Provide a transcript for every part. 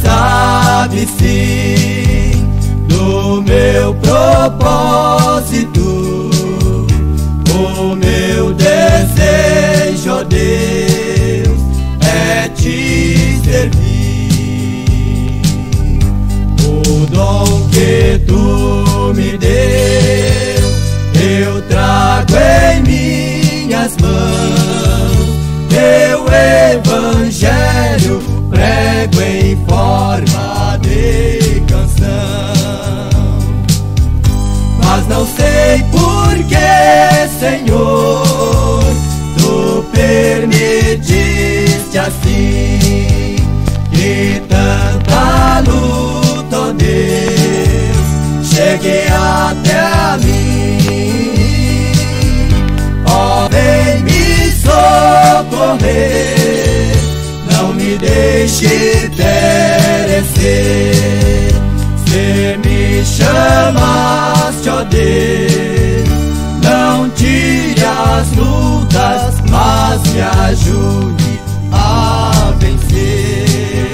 sabe sim do meu propósito. O meu desejo, ó Deus, é te servir. O dom que tu me deu, eu trago em minhas mãos. Teu evangelho prego em forma de canção. Mas não sei por que, Senhor, tu permitiste assim que tanta luta, ó Deus, chegue até a mim. Ó, vem me socorrer, não me deixe perecer. Se me chamaste, ó Deus, não tire as lutas, mas me ajude a vencer.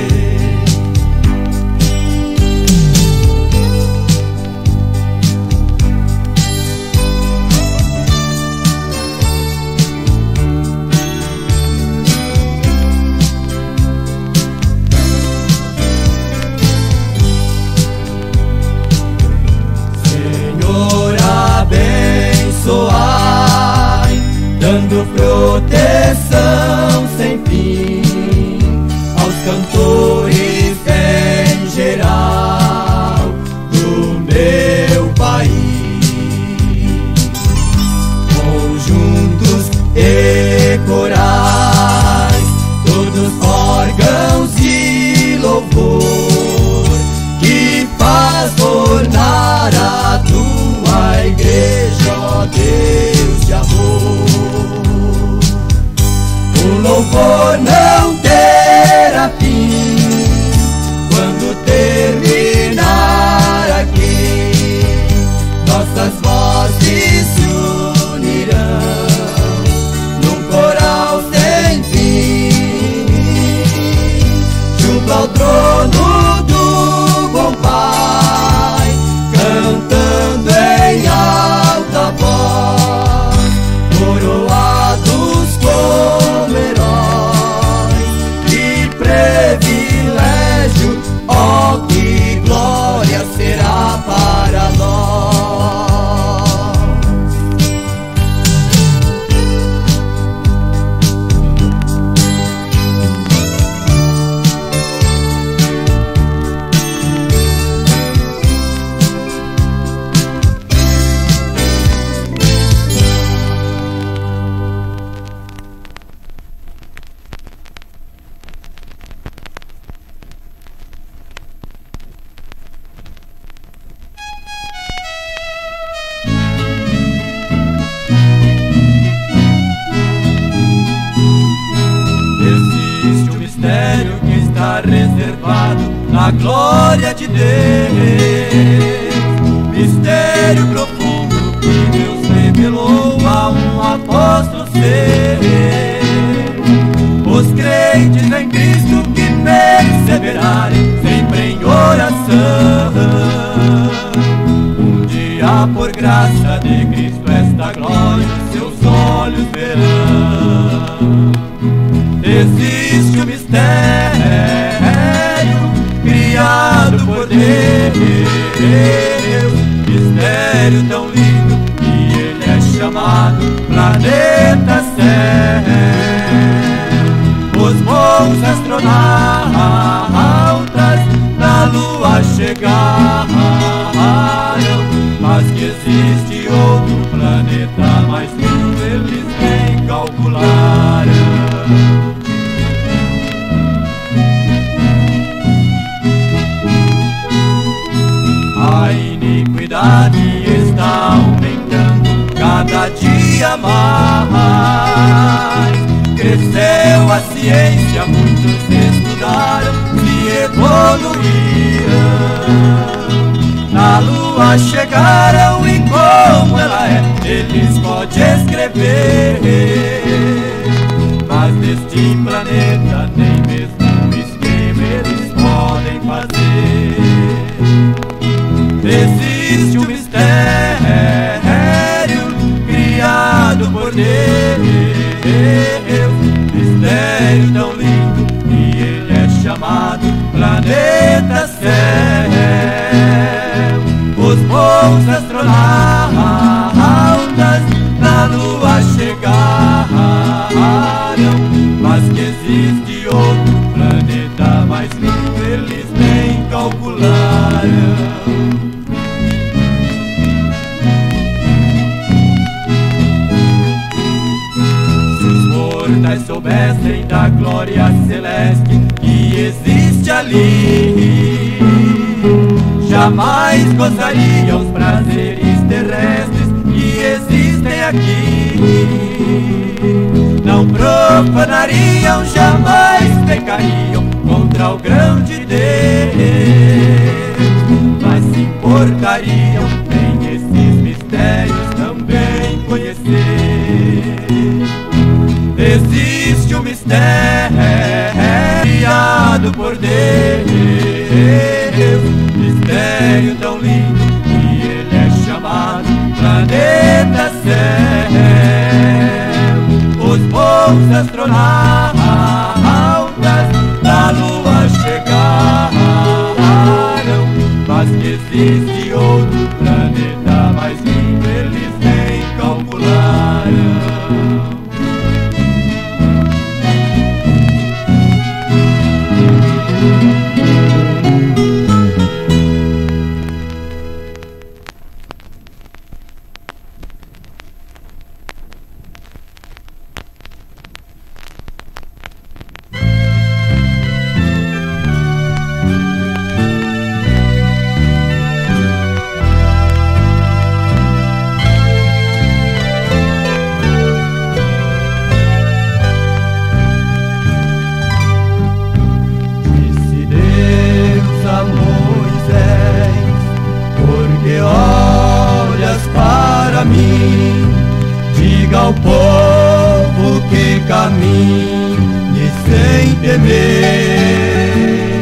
Abençoai, dando proteção sem fim aos cantores em geral do meu país. Conjuntos e corais, todos órgãos de louvor, que faz tornar a tua igreja, ó Deus de amor. O louvor não terá fim quando terminar aqui. Nossas vozes se unirão num coral sem fim, junto ao trono do bom Pai, cantando em alta voz, coroados como heróis. Que privilégio, ó, que glória será para nós. Existe um mistério que está reservado na glória de Deus, mistério profundo que Deus revelou a um apóstolo seu. Os crentes em Cristo que perseverarem sempre em oração, um dia por graça de Cristo esta glória seus olhos verão. Existe um mistério criado por Deus, mistério tão lindo que ele é chamado planeta céu. Os bons astronautas na lua chegaram, mas que existe outro planeta mais lindo eles nem calcularam. A iniquidade está aumentando cada dia mais. Cresceu a ciência, muitos estudaram e evoluíram. Na lua chegaram e como ela é, eles podem escrever. Mas neste planeta nem mesmo um esquema eles podem mistério tão lindo, e ele é chamado planeta céu. Os bons astronautas na lua chegaram, mas que existe outro planeta mais lindo, eles nem calcularam. Se os mortais soubessem da glória celeste que existe ali, jamais gozariam os prazeres terrestres que existem aqui. Não profanariam, jamais pecariam contra o grão de Deus, mas se importariam em esses mistérios também conhecer. Existe um mistério criado por Deus, mistério tão lindo, e ele é chamado planeta céu. Os bons astronautas na lua chegaram, mas que existe outro planeta mais lindo, eles nem calcularam. Diga ao povo que caminhe sem temer.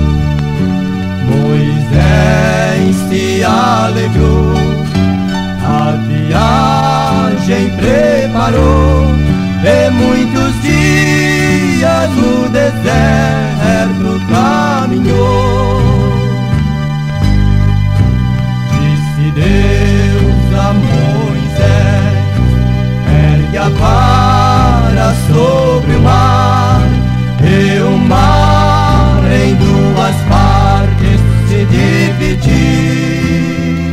Moisés se alegrou, a viagem preparou, e muitos dias no deserto caminhou. Disse Deus a Moisés: ergue a vara sobre o mar, e o mar em duas partes se dividir.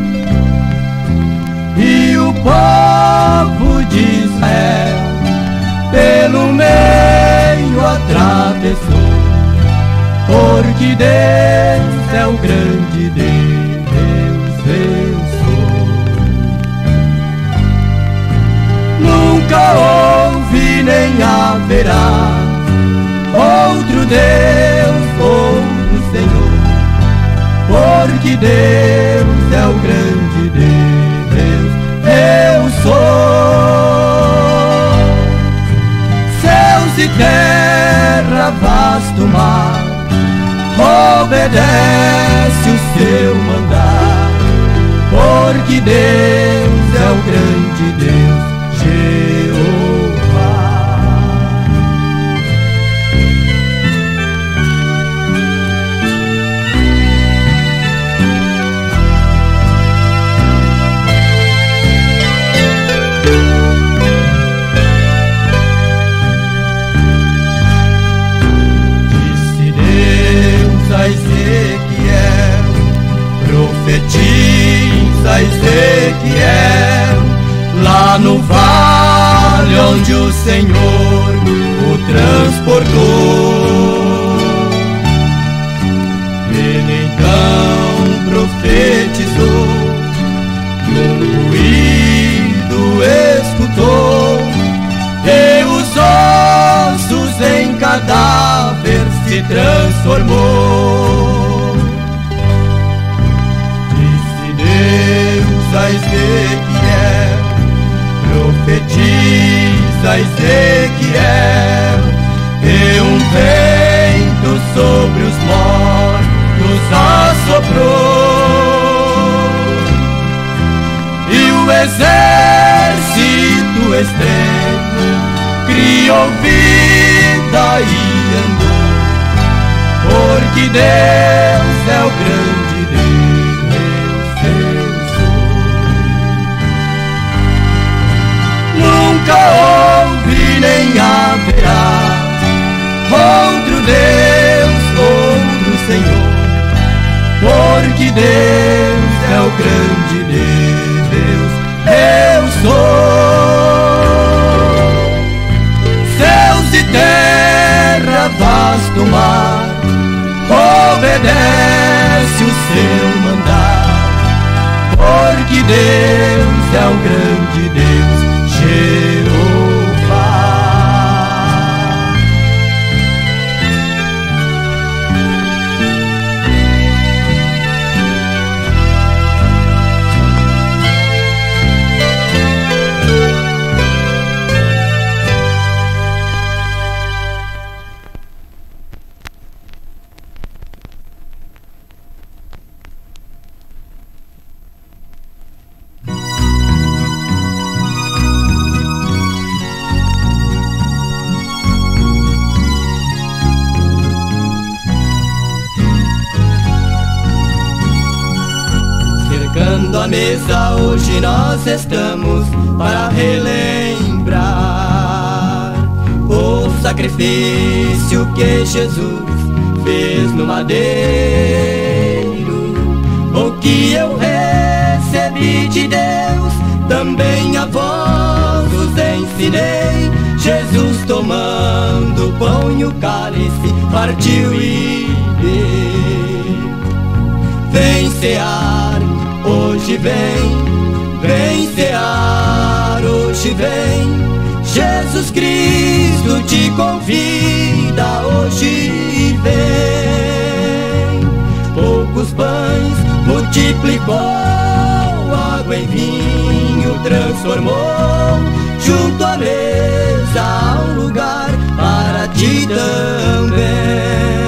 E o povo de Israel pelo meio atravessou, porque Deus é o grande Deus, eu sou. Nunca houve nem haverá outro Deus, outro Senhor, porque Deus é o grande Deus, eu sou. Céus e terra, vasto mar, obedece o seu mandar, porque Deus é o grande Deus, Jeová. Disse Deus a Ezequiel, profetiza Ezequiel, lá no vale onde o Senhor o transportou. Ele então profetizou, e um ruído escutou, e os ossos em cadáver se transformou. Disse Deus a Ezequiel, profetiza Ezequiel, e um vento sobre os mortos assoprou, e o exército estranho criou vida porque Deus é o grande Deus, eu sou. Nunca houve nem haverá outro Deus, outro Senhor, porque Deus é o grande Deus, eu sou. Céus e terra, vasto mar, obedece o seu mandar, porque Deus é o grande Deus, Jeová. A mesa hoje nós estamos para relembrar o sacrifício que Jesus fez no madeiro. O que eu recebi de Deus, também a vós os ensinei. Jesus tomando o pão e o cálice, partiu e deu. Vem cear, hoje vem cear, hoje vem. Jesus Cristo te convida, hoje vem. Poucos pães multiplicou, água em vinho transformou. Junto à mesa há um lugar para ti também.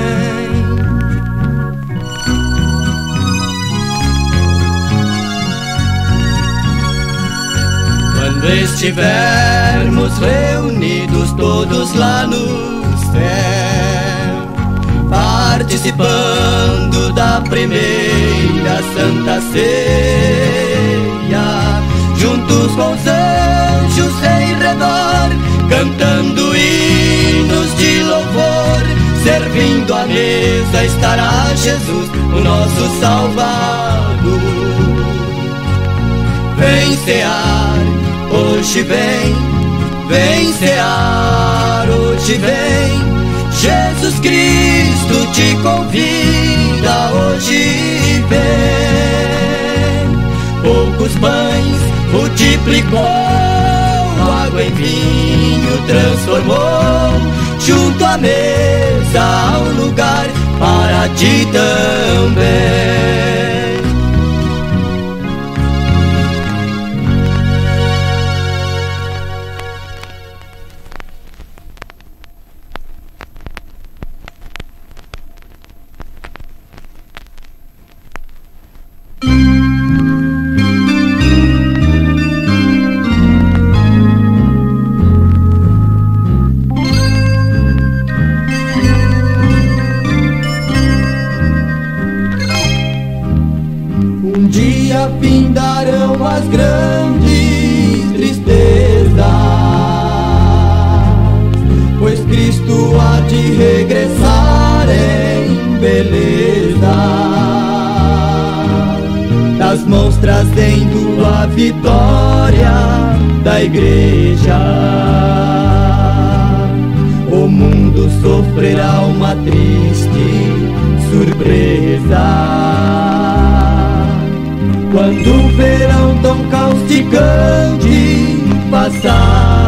Quando estivermos reunidos todos lá no céu, participando da primeira Santa Ceia, juntos com os anjos em redor, cantando hinos de louvor, servindo a mesa estará Jesus, o nosso Salvador. Vem cear, hoje vem cear, hoje vem. Jesus Cristo te convida, hoje vem. Poucos pães multiplicou, água em vinho transformou. Junto à mesa há um lugar para ti também. Findarão as grandes tristezas, pois Cristo há de regressar em beleza, das mãos trazendo a vitória da igreja. O mundo sofrerá uma triste surpresa quando o verão tão causticante passar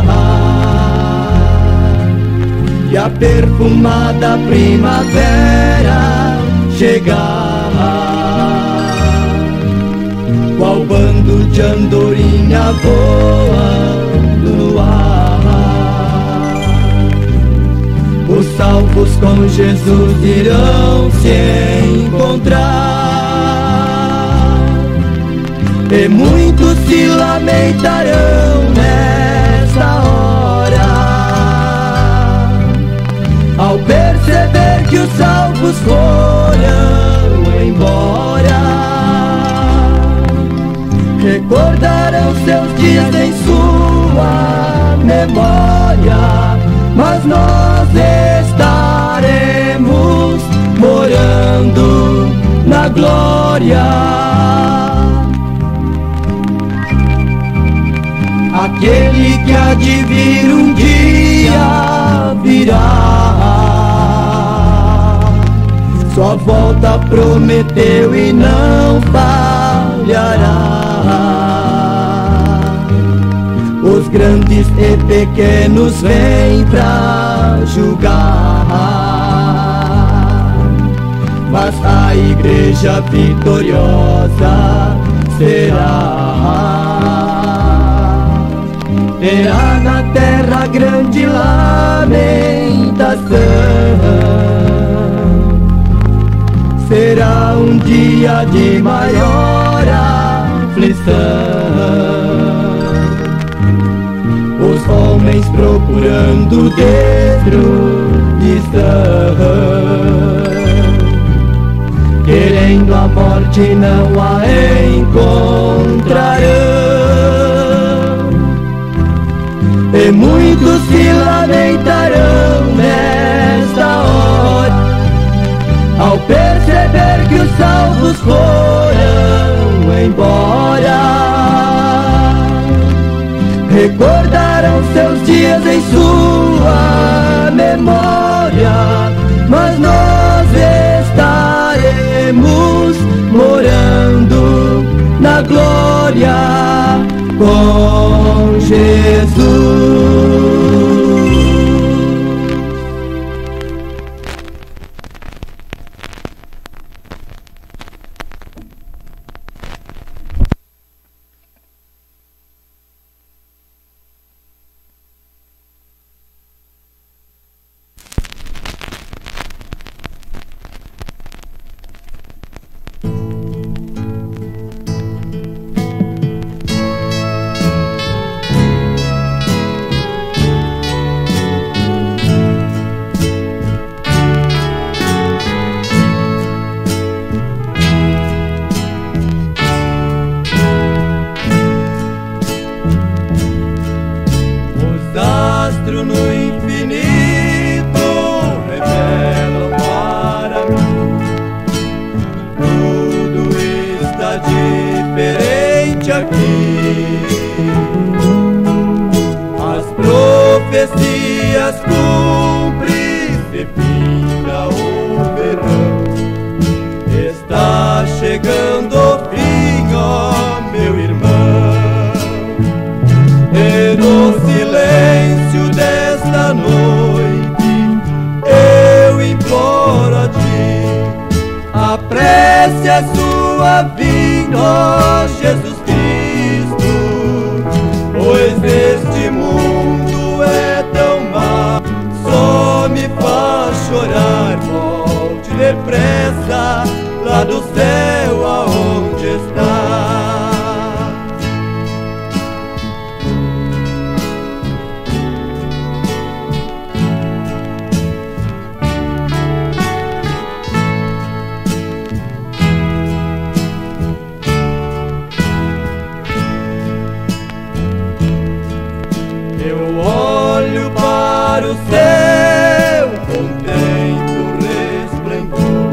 e a perfumada primavera chegar. Qual bando de andorinha voando no ar, os salvos com Jesus irão se encontrar. E muitos se lamentarão nessa hora ao perceber perceber que os salvos foram embora, recordarão seus dias em sua memória, mas nós estaremos morando na glória. Aquele que há de vir um dia virá, sua volta prometeu e não falhará. Os grandes e pequenos vêm pra julgar, mas a igreja vitoriosa será. Terá na terra grande lamentação, será um dia de maior aflição. Os homens procurando destruição, querendo a morte não a encontrarão. E muitos se lamentarão nesta hora, ao perceber que os salvos foram embora. Recordarão seus dias em sua memória, mas nós estaremos morando na glória com Jesus. No infinito revelam para mim, tudo está diferente aqui. As profecias cumprem-se, finda o verão, está chegando o fim, ó meu irmão. E no silêncio desta noite eu imploro a ti, apresse a sua vinda, ó Jesus Cristo, pois este mundo é tão mau, só me faz chorar. Volte depressa lá do céu aonde está. Eu olho para o céu, contemplo o resplendor,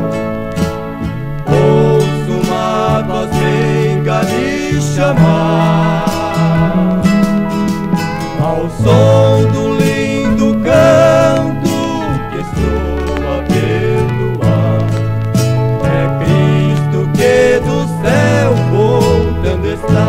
ouço uma voz meiga me chamar, ao som do lindo canto que soa pelo ar. É Cristo que do céu voltando está,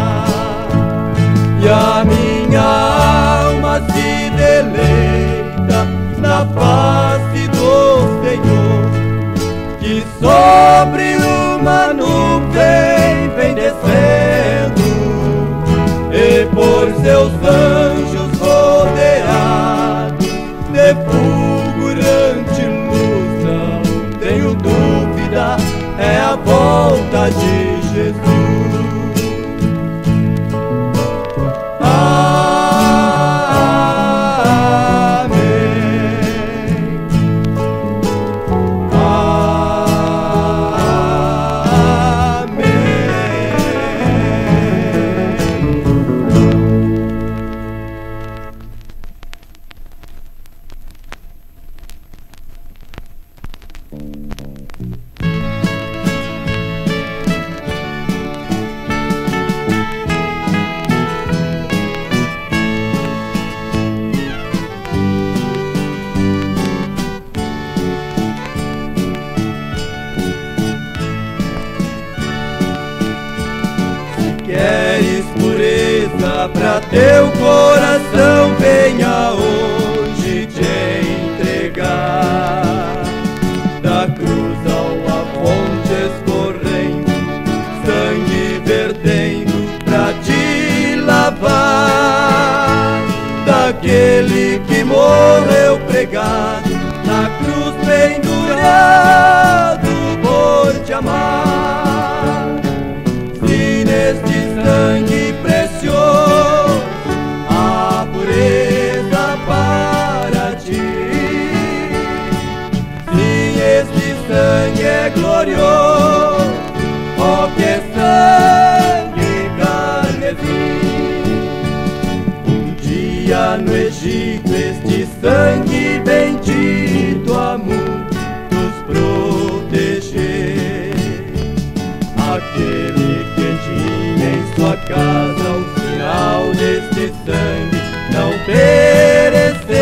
e a minha alma se deleita na face do Senhor, que sobre uma nuvem vem descendo, e por seus anjos rodeado de fulgurante luz. Não tenho dúvida, é a volta de Jesus. Queres pureza pra teu coração, venha hoje te entregar. Da cruz a fonte escorrendo, sangue vertendo pra te lavar. Daquele que morreu pregado, na cruz pendurado por te amar. Neste sangue precioso, a pureza para ti. Sim, este sangue é glorioso, ó que é sangue carmesim. Um dia no Egito este sangue bendito a muitos proteger. Aquele que tinha em sua casa o sinal deste sangue não pereceu,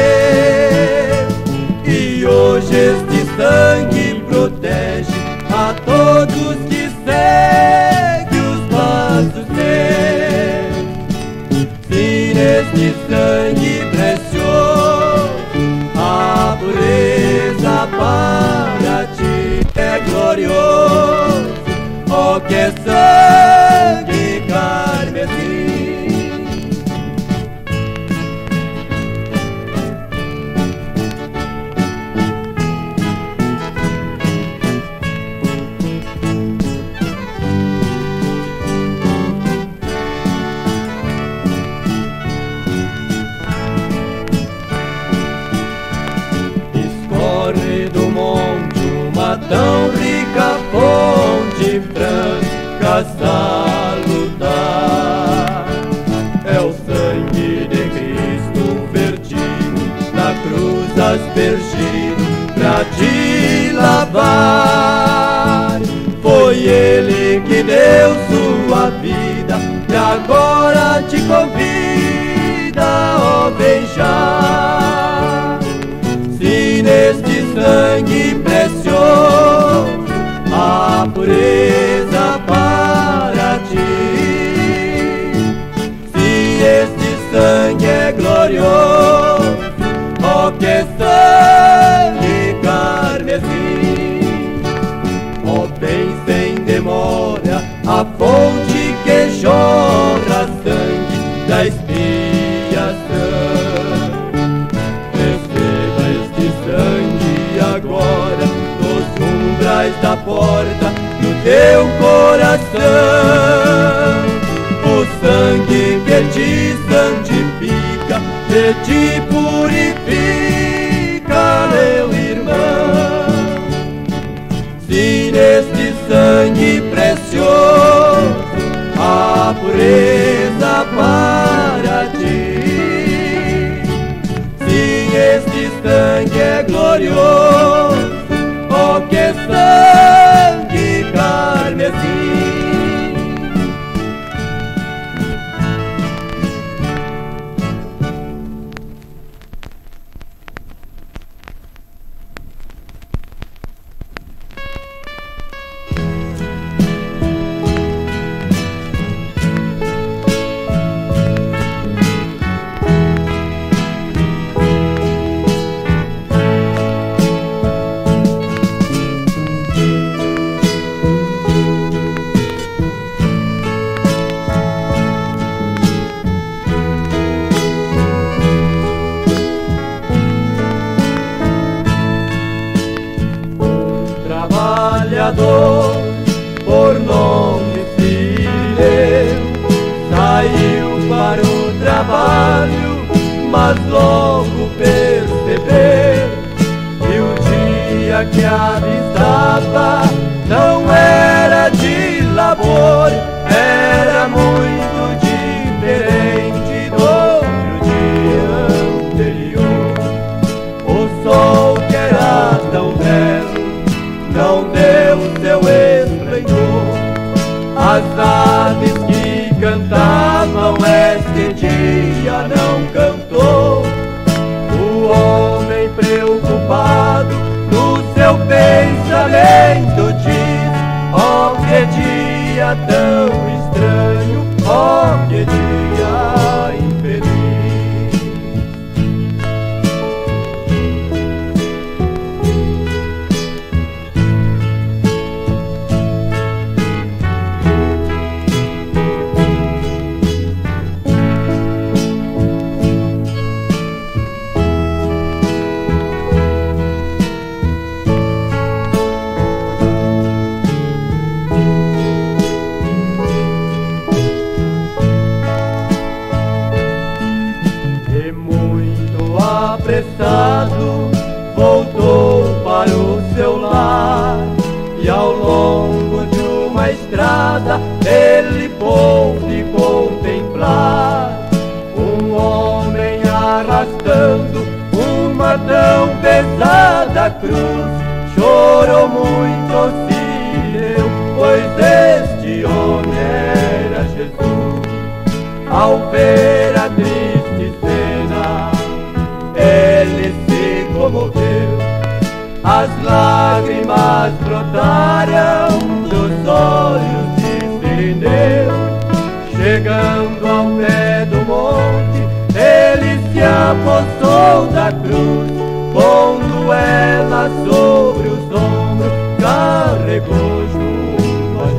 e hoje este sangue protege a todos que seguem os passos teus. Sim, neste sangue precioso, a pureza para ti é glorioso, ó que é sangue carmesim. Escorre do monte uma tão rica fonte branca salutar. É o sangue de Cristo vertido, na cruz aspergido pra te lavar. Foi Ele que deu sua vida e agora te convida, ó, vem já. Se neste sangue precioso, a pureza para ti. Se este sangue é glorioso, ó que é sangue carmesim. Ó, vem sem demora a fonte que jorra sangue da expiação. Receba este sangue agora nos umbrais da porta do teu coração. O sangue que te santifica, que te purifica, meu irmão. Se neste sangue precioso, a pureza para ti. Sim, este sangue é glorioso, ó que é sangue carmesim. Trabalhador, por nome Fileu, saiu para o trabalho, mas logo percebeu que o dia que avistava não era de labor, era muito diferente do outro dia anterior. O sol que era tão belo aves que cantavam este dia não cantou. O homem preocupado no seu pensamento diz: oh, que dia tão estranho, oh, que dia infeliz. Apressado voltou para o seu lar, e ao longo de uma estrada ele pôde contemplar um homem arrastando uma tão pesada cruz. Chorou muito, se deu, pois este homem era Jesus. Ao ver a triste cena, ele se comoveu, as lágrimas brotaram dos olhos de Sirineu. Chegando ao pé do monte, ele se apossou da cruz, pondo ela sobre os ombros, carregou junto a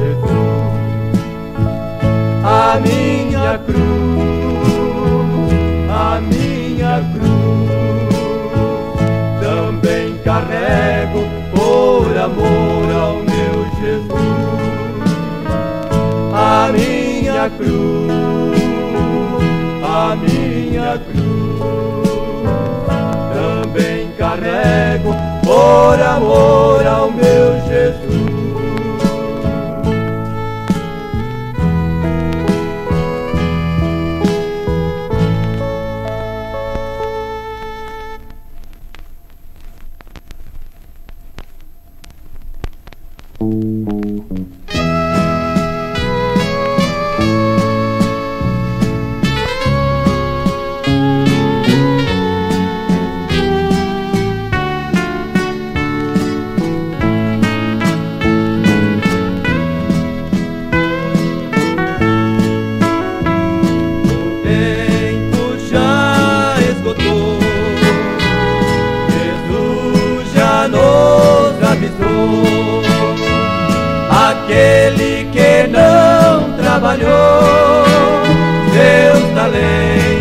Jesus. A minha cruz, a minha cruz, também carrego por amor ao meu Jesus. A minha cruz, a minha cruz, também carrego por amor ao meu Jesus. Aquele que não trabalhou, Deus da lei